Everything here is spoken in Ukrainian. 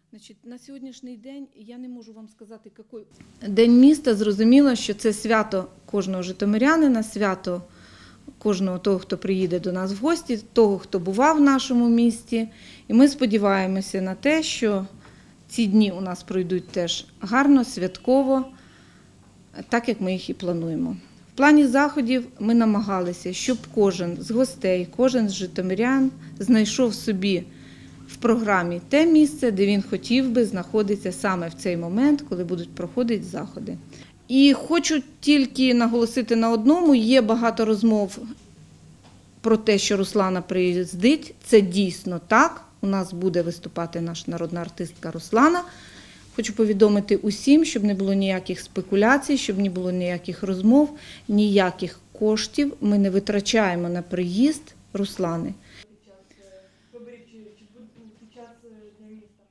На сьогоднішній день я не можу вам сказати, який День міста. Зрозуміло, що це свято кожного житомирянина, свято кожного того, хто приїде до нас в гості, того, хто бував в нашому місті. І ми сподіваємося на те, що ці дні у нас пройдуть теж гарно, святково, так як ми їх і плануємо. В плані заходів ми намагалися, щоб кожен з гостей, кожен з житомирян знайшов собі в програмі те місце, де він хотів би знаходитися саме в цей момент, коли будуть проходити заходи. І хочу тільки наголосити на одному, є багато розмов про те, що Руслана приїздить. Це дійсно так. У нас буде виступати наша народна артистка Руслана. Хочу повідомити усім, щоб не було ніяких спекуляцій, щоб не було ніяких розмов, ніяких коштів ми не витрачаємо на приїзд Руслани. Під час Дня міста?